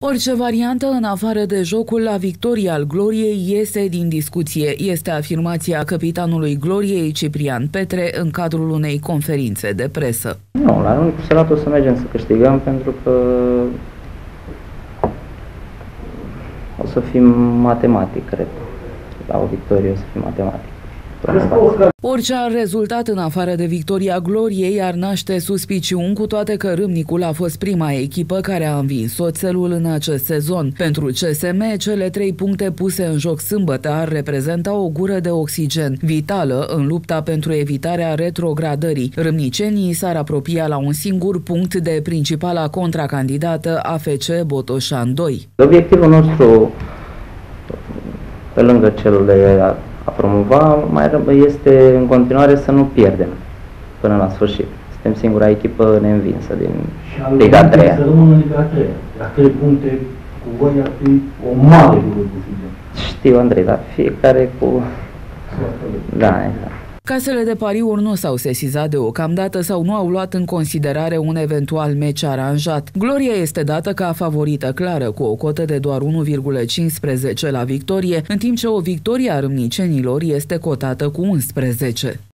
Orice variantă în afară de jocul la victorie al Gloriei iese din discuție, este afirmația capitanului Gloriei, Ciprian Petre, în cadrul unei conferințe de presă. Nu, la noi cu o să mergem să câștigăm, pentru că o să fim matematic, cred. La o victorie o să fim matematic. Orice ar rezultat în afară de victoria Gloriei ar naște suspiciuni, cu toate că Râmnicul a fost prima echipă care a învins Oțelul în acest sezon. Pentru CSM, cele 3 puncte puse în joc sâmbătă ar reprezenta o gură de oxigen vitală în lupta pentru evitarea retrogradării. Râmnicenii s-ar apropia la un singur punct de principala contracandidată AFC Botoșani 2. Obiectivul nostru, pe lângă cel de a promova, mai este în continuare să nu pierdem până la sfârșit. Suntem singura echipă neînvinsă din Liga 3. Să rămână în Liga 3. La 3 puncte cu voi ar fi o mare gură de oxigen. Știu, Andrei, dar fiecare cu... Da, exact. Casele de pariuri nu s-au sesizat deocamdată sau nu au luat în considerare un eventual meci aranjat. Gloria este dată ca favorită clară, cu o cotă de doar 1,15 la victorie, în timp ce o victorie a râmnicenilor este cotată cu 11.